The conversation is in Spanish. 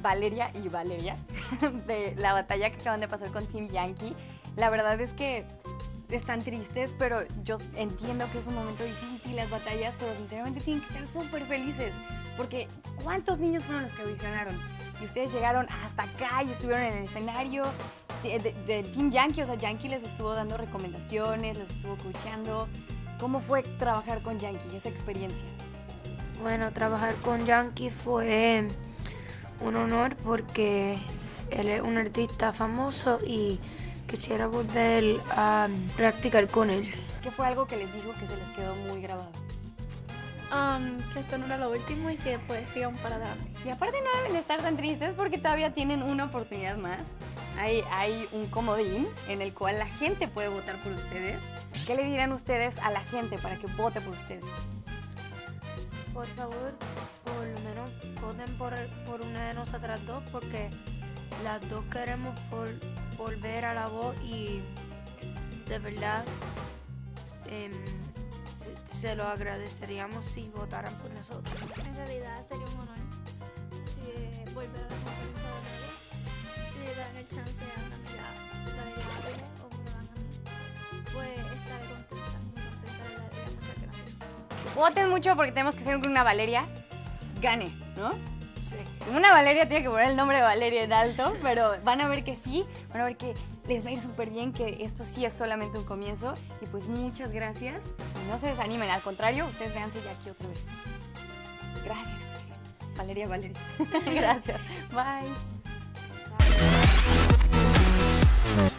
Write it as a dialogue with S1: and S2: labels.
S1: Valeria y Valeria de la batalla que acaban de pasar con Team Yankee. La verdad es que están tristes, pero yo entiendo que es un momento difícil, las batallas, pero sinceramente tienen que estar súper felices, porque ¿cuántos niños fueron los que audicionaron? Y ustedes llegaron hasta acá y estuvieron en el escenario de Team Yankee, o sea, Yankee les estuvo dando recomendaciones, les estuvo coachando. ¿Cómo fue trabajar con Yankee, esa experiencia?
S2: Bueno, trabajar con Yankee fue un honor porque él es un artista famoso y quisiera volver a practicar con él.
S1: ¿Qué fue algo que les dijo que se les quedó muy grabado?
S3: Que esto no era lo último y que pues sigan para adelante.
S1: Y aparte no deben estar tan tristes porque todavía tienen una oportunidad más. Hay un comodín en el cual la gente puede votar por ustedes. ¿Qué le dirán ustedes a la gente para que vote por ustedes?
S2: Por favor, por lo menos voten por una de nosotras dos porque las dos queremos volver a la voz y de verdad se lo agradeceríamos si votaran por nosotros.
S3: En realidad sería un honor si volver a la competencia de nuevo. Si le dan el chance a una amiga Valeria o me lo dan a mí, pues estaré contenta, muy contenta de la idea. Muchas gracias.
S1: Voten mucho porque tenemos que hacer que una Valeria gane, ¿no?
S2: Sí.
S1: Una Valeria tiene que poner el nombre de Valeria en alto, pero van a ver que sí, van a ver que les va a ir súper bien, que esto sí es solamente un comienzo. Y pues muchas gracias. Y no se desanimen, al contrario, ustedes véanse ya aquí otra vez. Gracias, Valeria. Valeria. Gracias. Bye.
S2: Bye.